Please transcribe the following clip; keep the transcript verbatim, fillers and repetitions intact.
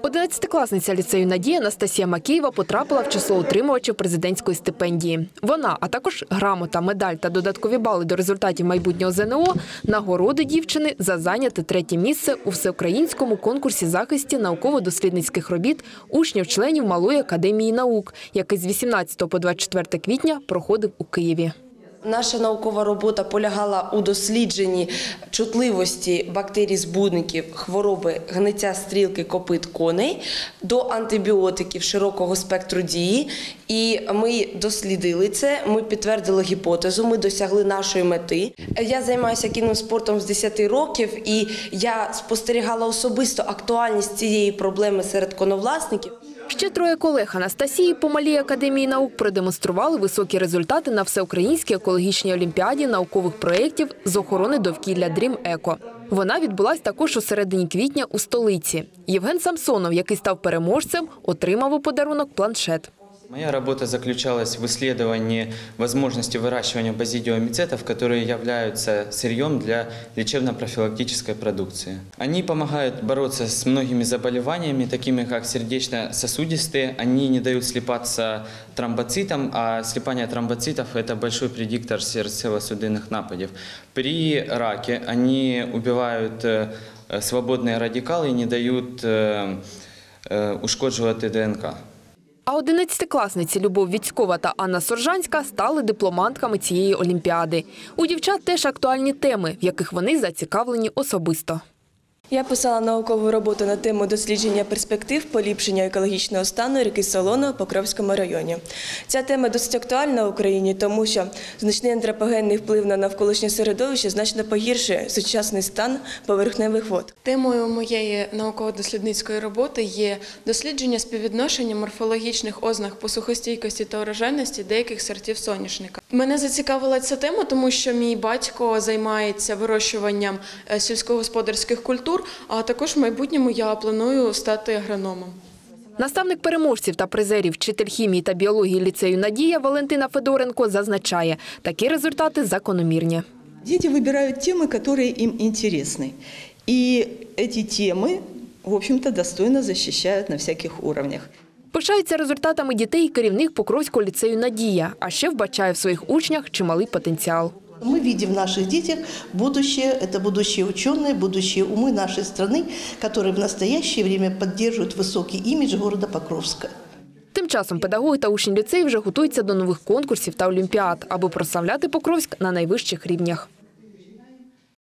Одинадцятикласниця ліцею «Надія» Анастасія Макеєва потрапила в число отримувачів президентської стипендії. Вона, а також грамота, медаль та додаткові бали до результатів майбутнього ЗНО – нагороди дівчини за зайняте третє місце у всеукраїнському конкурсі захисті науково-дослідницьких робіт учнів-членів Малої академії наук, який з вісімнадцятого по двадцять четверте квітня проходив у Києві. Наша наукова робота полягала у дослідженні чутливості бактерій-збудників хвороби гниття стрілки копит коней до антибіотиків широкого спектру дії. І ми дослідили це, ми підтвердили гіпотезу, ми досягли нашої мети. Я займаюся кінним спортом з десяти років, і я спостерігала особисто актуальність цієї проблеми серед коновласників. Ще троє колег Анастасії по Малій академії наук продемонстрували високі результати на всеукраїнській екологічній олімпіаді наукових проєктів з охорони довкілля «Дрім Еко». Вона відбулась також у середині квітня у столиці. Євген Самсонов, який став переможцем, отримав у подарунок планшет. Моя работа заключалась в исследовании возможности выращивания базидиомицетов, которые являются сырьем для лечебно-профилактической продукции. Они помогают бороться с многими заболеваниями, такими как сердечно-сосудистые. Они не дают слипаться тромбоцитам, а слипание тромбоцитов – это большой предиктор сердечно-сосудистых нападов. При раке они убивают свободные радикалы и не дают ушкоджувати ДНК. А одинадцятикласниці Любов Віцькова та Анна Соржанська стали дипломантками цієї олімпіади. У дівчат теж актуальні теми, в яких вони зацікавлені особисто. Я писала наукову роботу на тему дослідження перспектив поліпшення екологічного стану ріки Солоно у Покровському районі. Ця тема досить актуальна в Україні, тому що значний антропогенний вплив на навколишнє середовище значно погіршує сучасний стан поверхневих вод. Темою моєї науково-дослідницької роботи є дослідження співвідношення морфологічних ознак посухостійкості та урожайності деяких сортів соняшника. Мене зацікавила ця тема, тому що мій батько займається вирощуванням сільськогосподарських культур, а також в майбутньому я планую стати агрономом. Наставник переможців та призерів, вчитель хімії та біології ліцею «Надія» Валентина Федоренко зазначає, такі результати закономірні. Діти вибирають теми, які їм цікаві. І ці теми, в общем-то, достойно захищають на всяких рівнях. Пишається результатами дітей і керівник Покровського ліцею «Надія», а ще вбачає в своїх учнях чималий потенціал. Мы видим в наших детях будущее, это будущие ученые, будущие умы нашей страны, которые в настоящее время поддерживают высокий имидж города Покровска. Тим часом педагоги та учні ліцею вже готуються до нових конкурсів та олімпіад, аби прославляти Покровськ на найвищих рівнях.